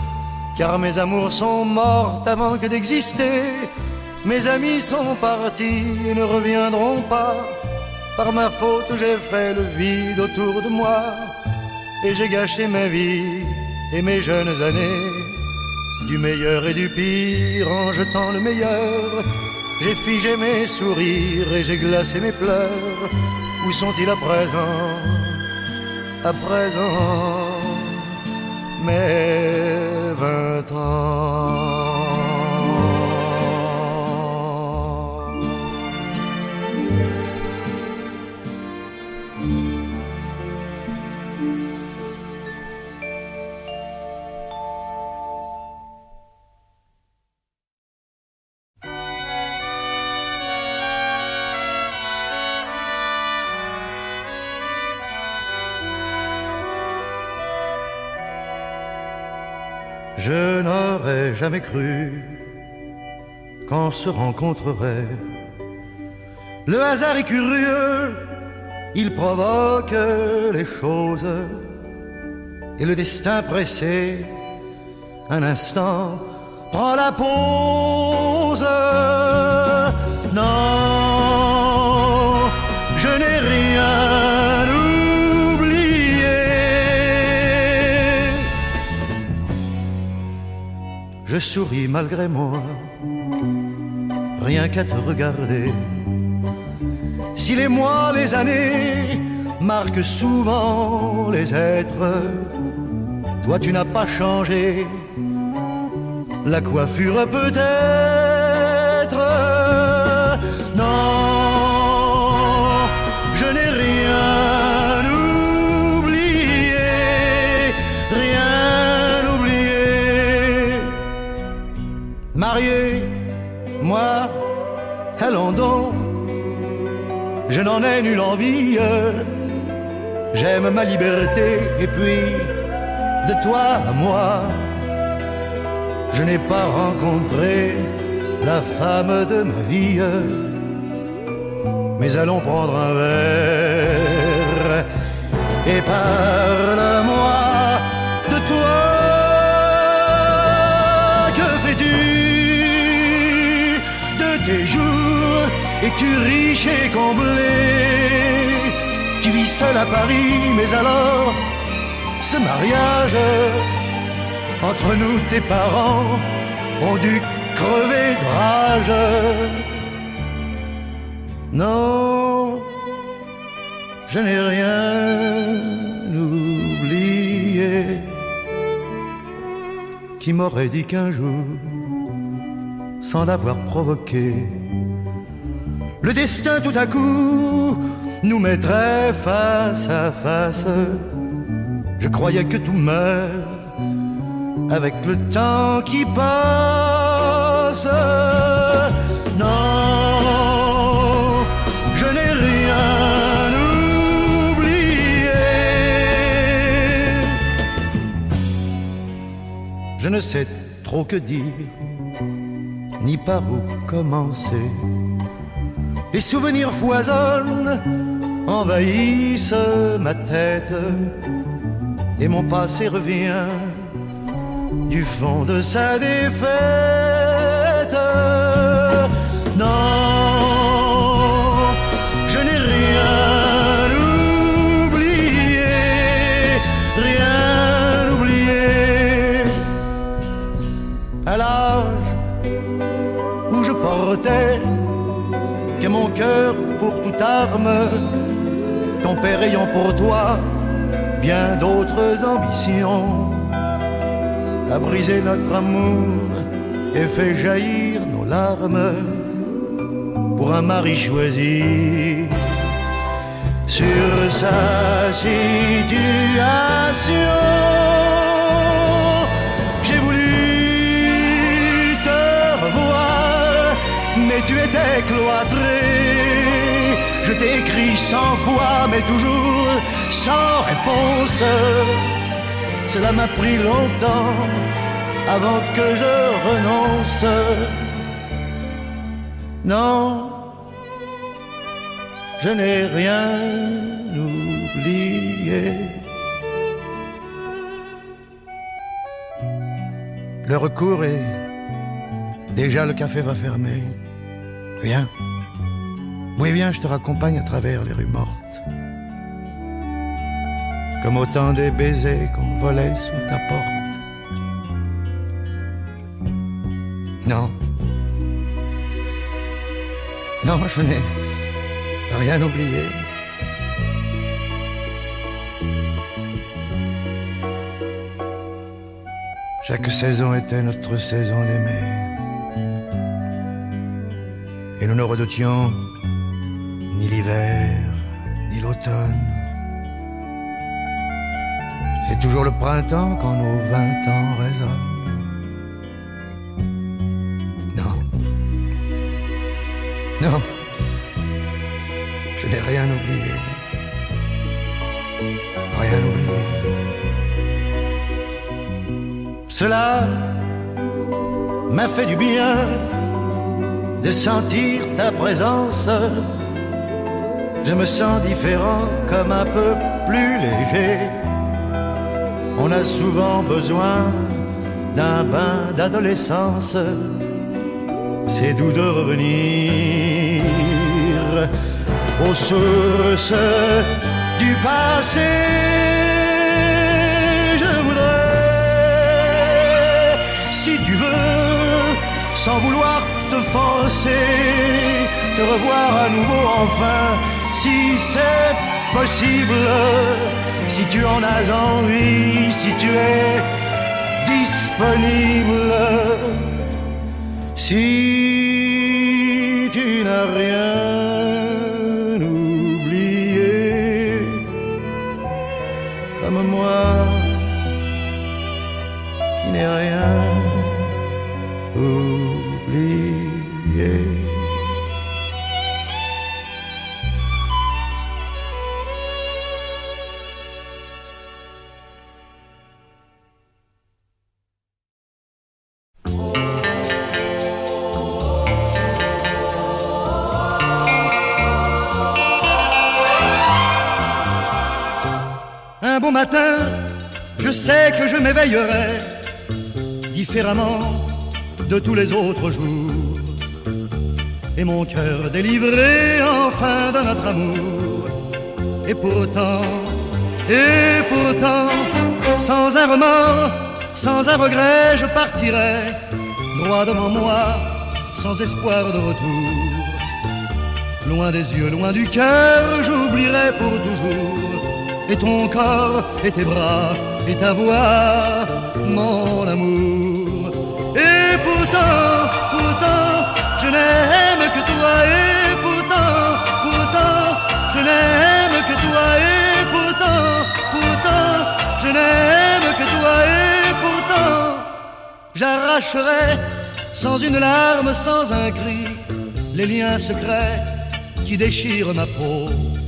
Car mes amours sont mortes avant que d'exister, mes amis sont partis et ne reviendront pas. Par ma faute j'ai fait le vide autour de moi, et j'ai gâché ma vie et mes jeunes années. Du meilleur et du pire en jetant le meilleur, j'ai figé mes sourires et j'ai glacé mes pleurs. Où sont-ils à présent, à présent, mes vingt ans? Je n'aurais jamais cru qu'on se rencontrerait. Le hasard est curieux, il provoque les choses, et le destin pressé, un instant, prend la pause. Non, je n'ai rien oublié. Je souris malgré moi, rien qu'à te regarder. Si les mois, les années marquent souvent les êtres, toi tu n'as pas changé. La coiffure peut-être. Non, je n'ai rien oublié, rien oublié. Marié, moi, allons donc. Je n'en ai nulle envie. J'aime ma liberté, et puis de toi à moi, je n'ai pas rencontré la femme de ma vie. Mais allons prendre un verre et parle-moi de toi. Que fais-tu de tes jours? Es-tu riche et comblé? Tu vis seul à Paris, mais alors ce mariage entre nous, tes parents ont dû crever de rage. Non, je n'ai rien oublié. Qui m'aurait dit qu'un jour, sans l'avoir provoqué, le destin tout à coup nous mettrait face à face. Je croyais que tout meurt avec le temps qui passe. Non, je n'ai rien oublié. Je ne sais trop que dire, ni par où commencer. Les souvenirs foisonnent, envahissent ma tête, et mon passé revient du fond de sa défaite. Non, je n'ai rien oublié, rien oublié. À l'âge où je portais que mon cœur pour toute arme, ton père ayant pour toi bien d'autres ambitions, a brisé notre amour et fait jaillir nos larmes pour un mari choisi sur sa situation. J'ai voulu te revoir, mais tu étais cloîtré. Je t'ai écrit cent fois, mais toujours sans réponse. Cela m'a pris longtemps avant que je renonce. Non, je n'ai rien oublié. L'heure court et déjà le café va fermer. Viens, oui viens, je te raccompagne à travers les rues mortes. Comme autant des baisers qu'on volait sous ta porte. Non, non, je n'ai rien oublié. Chaque saison était notre saison d'aimer, et nous ne redoutions ni l'hiver, ni l'automne. C'est toujours le printemps quand nos vingt ans résonnent. Non, non, je n'ai rien oublié, rien oublié. Cela m'a fait du bien de sentir ta présence. Je me sens différent, comme un peu plus léger. On a souvent besoin d'un bain d'adolescence. C'est doux de revenir aux sources du passé. Je voudrais, si tu veux, sans vouloir te forcer, te revoir à nouveau enfin, si c'est possible. Si tu en as envie, si tu es disponible, si tu n'as rien oublié, comme moi qui n'ai rien oublié. Bon matin, je sais que je m'éveillerai différemment de tous les autres jours, et mon cœur délivré enfin de notre amour. Et pourtant, et pourtant, sans un remords, sans un regret, je partirai droit devant moi, sans espoir de retour. loin des yeux, loin du cœur, j'oublierai pour toujours. Et ton corps, et tes bras, et ta voix, mon amour. Et pourtant, pourtant, je n'aime que toi. Et pourtant, pourtant, je n'aime que toi. Et pourtant, pourtant, je n'aime que toi. Et pourtant, j'arracherai sans une larme, sans un cri, les liens secrets qui déchirent ma peau,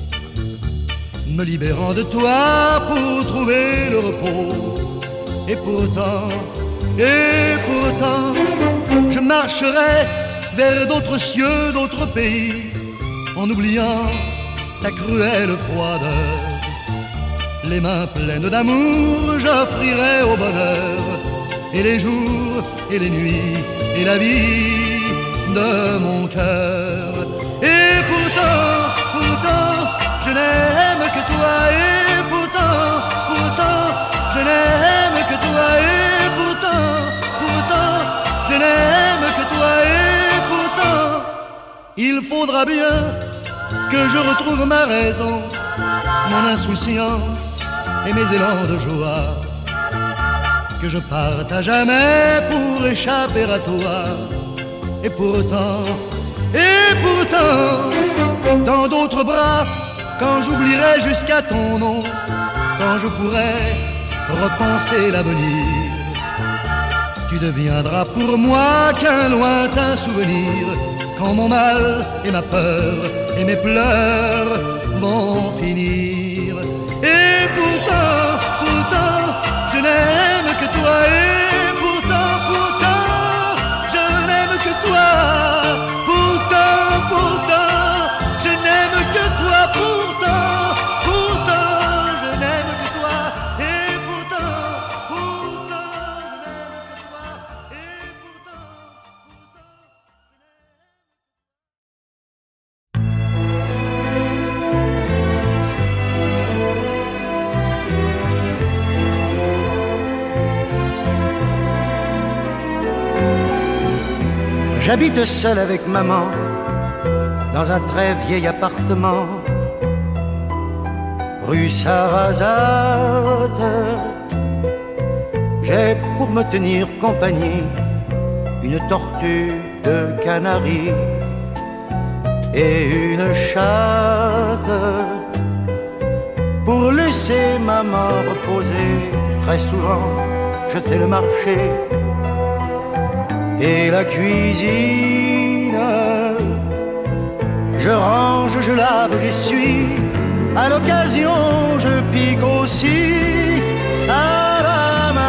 me libérant de toi pour trouver le repos. Et pourtant, et pourtant, je marcherai vers d'autres cieux, d'autres pays, en oubliant ta cruelle froideur. Les mains pleines d'amour, j'offrirai au bonheur, et les jours, et les nuits, et la vie de mon cœur. Et pourtant, pourtant, je n'aime que toi. Et pourtant, pourtant, je n'aime que toi. Et pourtant, pourtant, je n'aime que toi. Et pourtant, il faudra bien que je retrouve ma raison, mon insouciance et mes élans de joie, que je parte à jamais pour échapper à toi. Et pourtant, et pourtant, dans d'autres bras, quand j'oublierai jusqu'à ton nom, quand je pourrai repenser l'avenir, tu deviendras pour moi qu'un lointain souvenir, quand mon mal et ma peur et mes pleurs vont finir. Et pourtant, pourtant, je n'aime que toi. Et pourtant, pourtant, je n'aime que toi. Pourtant, pourtant, je n'aime que toi. Pourtant, pourtant, je n'aime que toi. Et pourtant, pourtant, je n'aime que toi. Et pourtant, J'habite seul avec maman dans un très vieil appartement, rue Sarrazate. J'ai pour me tenir compagnie une tortue de Canaries et une chatte. Pour laisser maman reposer, très souvent je fais le marché et la cuisine. Je range, je lave, j'essuie. À l'occasion, je pique aussi à la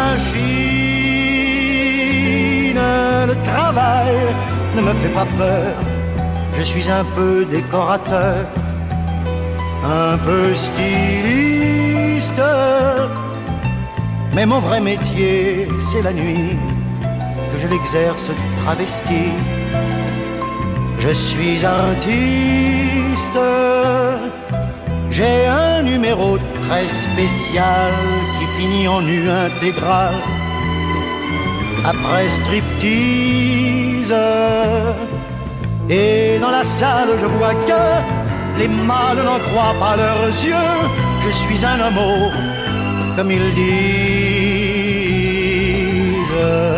machine. Le travail ne me fait pas peur. Je suis un peu décorateur, un peu styliste. Mais mon vrai métier, c'est la nuit, que je l'exerce travesti. Je suis artiste, j'ai un numéro très spécial qui finit en nu intégral. Après striptease, et dans la salle je vois que les mâles n'en croient pas leurs yeux. Je suis un homo, comme ils disent.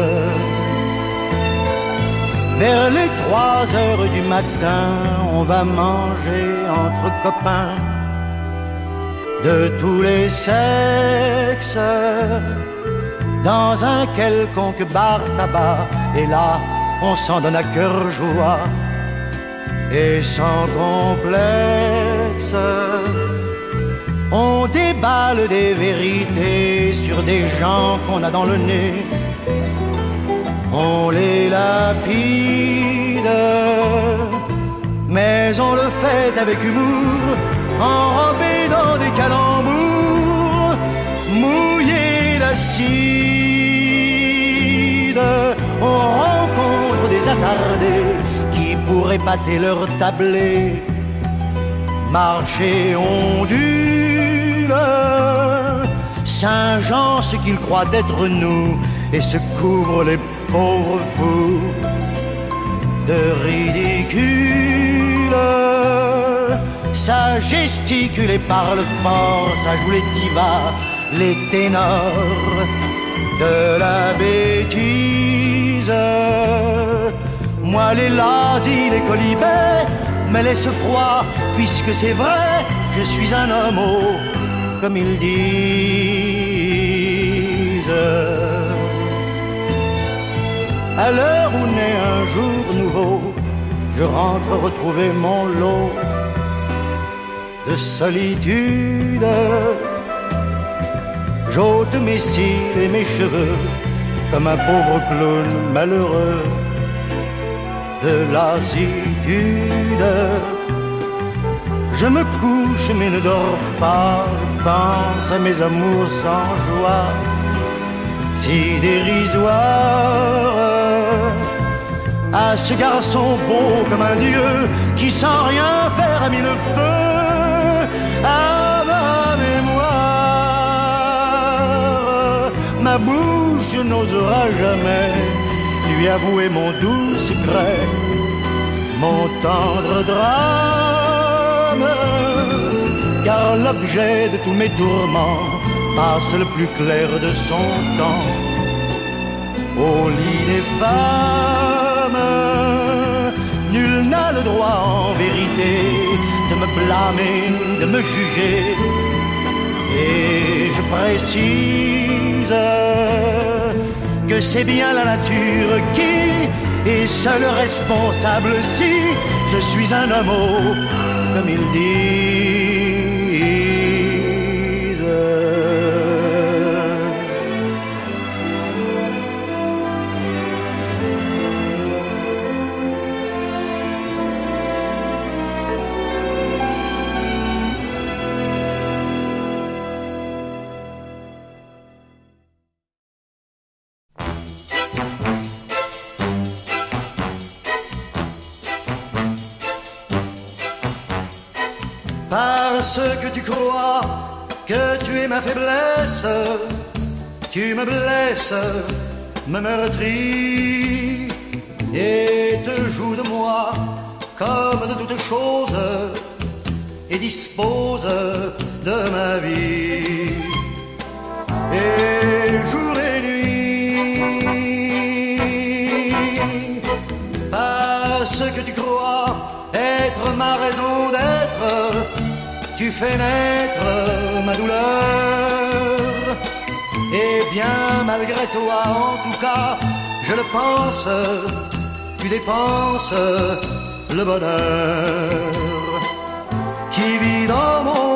Vers les trois heures du matin, on va manger entre copains de tous les sexes dans un quelconque bar tabac. Et là, on s'en donne à cœur joie et sans complexe. On déballe des vérités sur des gens qu'on a dans le nez. On les lapide, mais on le fait avec humour, enrobé dans des calembours, mouillés d'acide. On rencontre des attardés qui pourraient pâter leur tablé, marcher ondule, singeant ce qu'ils croient être nous, et se couvrent les pauvres fous de ridicule. ça gesticule et parle fort, ça joue les divas, les ténors de la bêtise. Moi les lazis, les colibets me laissent froid, puisque c'est vrai, je suis un homme, comme ils disent. À l'heure où naît un jour nouveau, je rentre retrouver mon lot de solitude. J'ôte mes cils et mes cheveux comme un pauvre clown malheureux de lassitude. Je me couche mais ne dors pas, je pense à mes amours sans joie, si dérisoires, à ce garçon beau comme un dieu qui sans rien faire a mis le feu à ma mémoire. Ma bouche n'osera jamais lui avouer mon doux secret, mon tendre drame, car l'objet de tous mes tourments passe le plus clair de son temps au lit des femmes. Nul n'a le droit en vérité de me blâmer, de me juger. Et je précise que c'est bien la nature qui est seule responsable si je suis un homme, comme ils disent. Parce que tu crois que tu es ma faiblesse, tu me blesses, me meurtris et te joues de moi comme de toutes choses et dispose de ma vie. Et jour et nuit, parce que tu crois être ma raison d'être, tu fais naître ma douleur. Et bien malgré toi, en tout cas, je le pense, tu dépenses le bonheur qui vit dans mon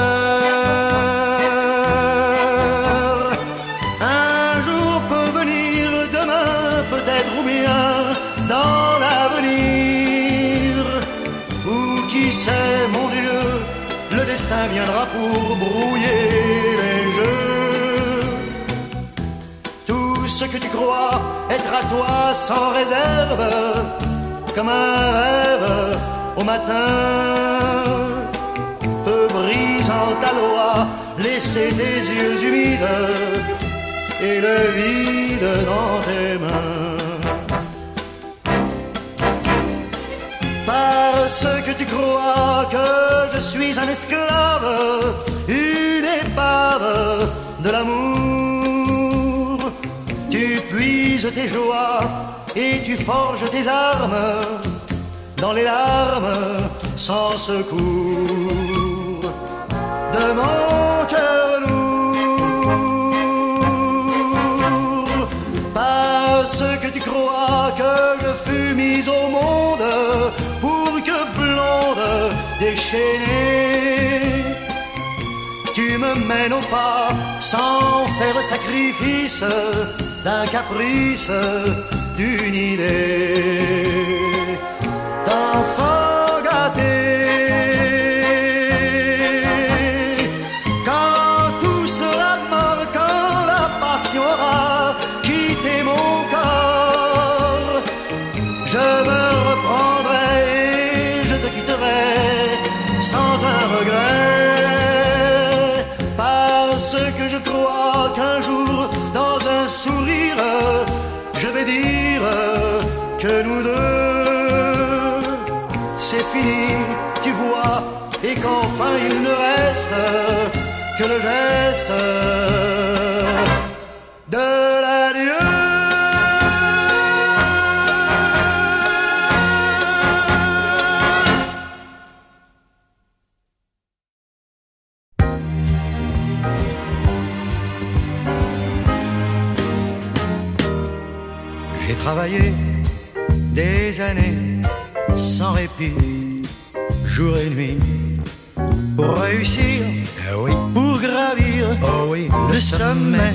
cœur. Un jour peut venir, demain peut-être, ou bien dans l'avenir, ou qui sait, mon Dieu, le destin viendra pour brouiller les jeux. Tout ce que tu crois être à toi sans réserve, comme un rêve au matin, peut brisant ta loi laisser tes yeux humides et le vide dans tes mains. Parce que tu crois que je suis un esclave, une épave de l'amour, tu puises tes joies et tu forges tes armes dans les larmes sans secours de mon cœur lourd. Parce que tu crois que je fus mise au monde pour que blonde, déchaînée, tu me mènes au pas sans faire sacrifice d'un caprice, d'une idée d'enfant gâté. Quand tout sera mort, quand la passion aura quitté mon corps, je me reprendrai et je te quitterai sans un regret. Parce que je crois qu'un jour, dans un sourire, je vais dire que nous deux, c'est fini, tu vois, et qu'enfin il ne reste que le geste de l'adieu. J'ai travaillé des années sans répit, jour et nuit, pour réussir, eh oui, pour gravir, oh oui, le sommet.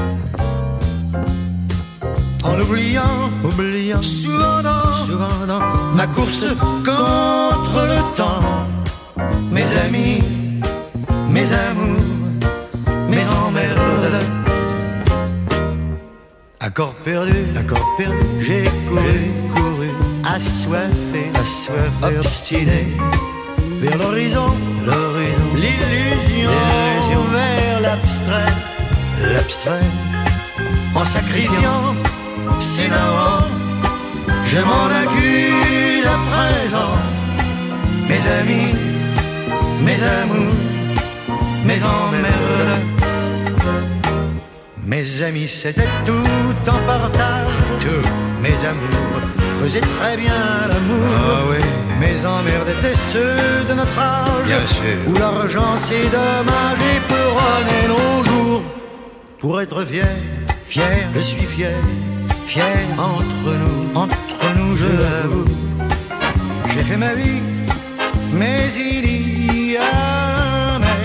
En oubliant, oubliant, souvent dans, souvent dans ma course contre le temps, mes amis, mes amours, mes emmerdes. Accord perdu, accord perdu, j'ai couru, couru, assoiffé, assoiffé, obstiné, vers l'horizon, l'horizon, l'illusion, l'illusion, vers l'abstrait, l'abstrait, en sacrifiant, s'énervant, je m'en accuse à présent, mes amis, mes amours, mes emmerdes. Mes amis, c'était tout en partage, tout. Mes amours faisaient très bien l'amour. Ah oui. Mes emmerdes étaient ceux de notre âge, bien sûr, où l'argent c'est dommage et peut runner nos jours. Pour être fier, fier, je suis fier, fier entre nous, entre nous, je l'avoue. J'ai fait ma vie, mais il y a mais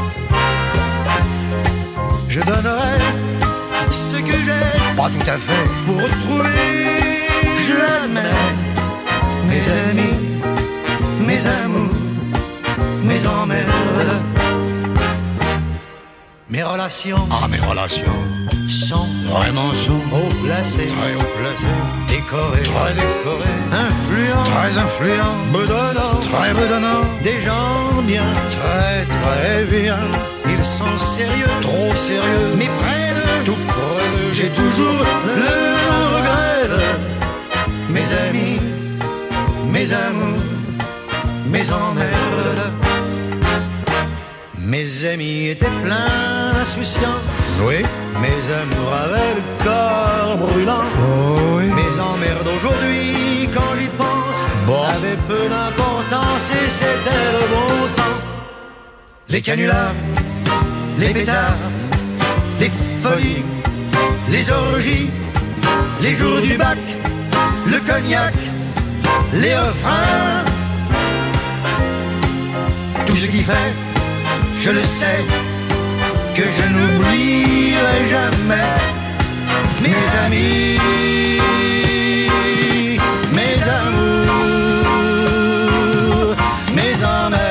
je donnerai ce que j'ai, pas tout à fait, pour retrouver, je l'admets, mes amis, mes amours, mes emmerdes. Mes relations, ah mes relations, sont vraiment sont haut placées, très haut placées, décorées, très décorées, influents, très influents, bedonnants, très bedonnants, des gens bien, très très bien. Ils sont sérieux, trop sérieux, mais près de tout près d'eux, j'ai toujours le regret de mes amis, mes amours, mes emmerdes. Mes amis étaient pleins d'insouciance, oui. Mes amours avaient le corps brûlant, oh oui. Mes emmerdes aujourd'hui, quand j'y pense, bon, avaient peu d'importance et c'était le bon temps. Les canulars, les pétards, les folies, les orgies, les jours du bac, le cognac, les refrains, tout ce qui fait, je le sais, que je n'oublierai jamais mes amis, mes amours, mes emmerdes.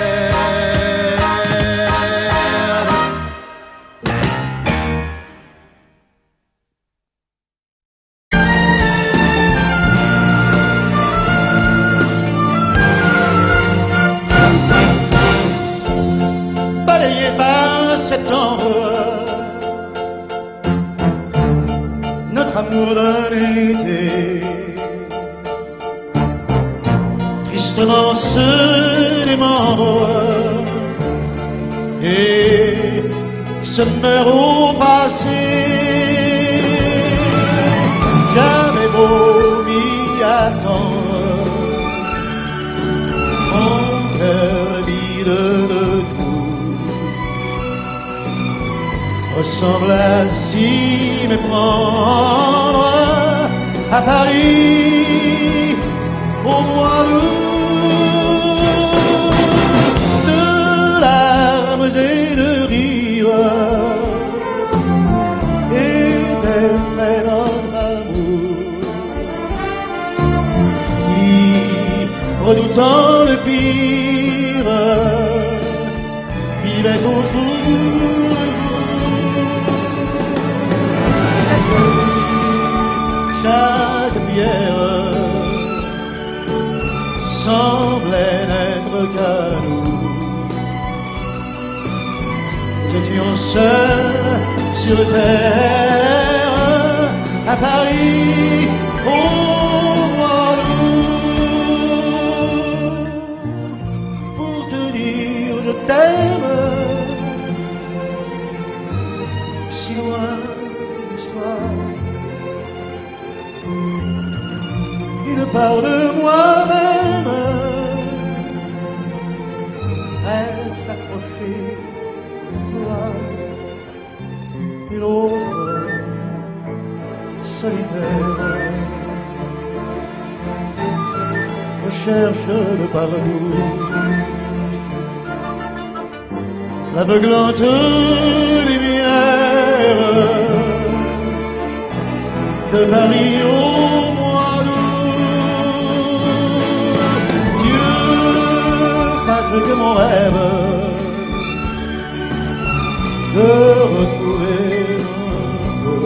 Amour d'un été tristement se démembre et se meurt au passé. J'avais beau m'y attendre, mon cœur vide de tout ressemble à s'y méprendre à Paris au mois d'août, de larmes et de rires et d'effets notre amour qui, redoutant le pire, vivait au jour. Chaque bière semblait n'être qu'à nous. Nous étions seuls sur terre à Paris au mois d'août. une part de moi-même reste accrochée à toi, et l'autre solitaire recherche de partout l'aveuglante lumière de Paris au mois d'août. Dieu fasse que mon rêve de retrouver un peu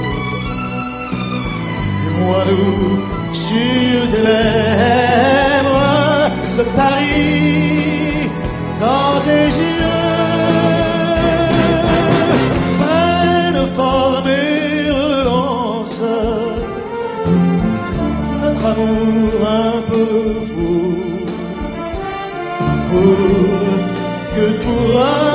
du mois d'août sur tes lèvres, de Paris dans tes yeux. Peine formée relance notre amour un peu fou pour que tout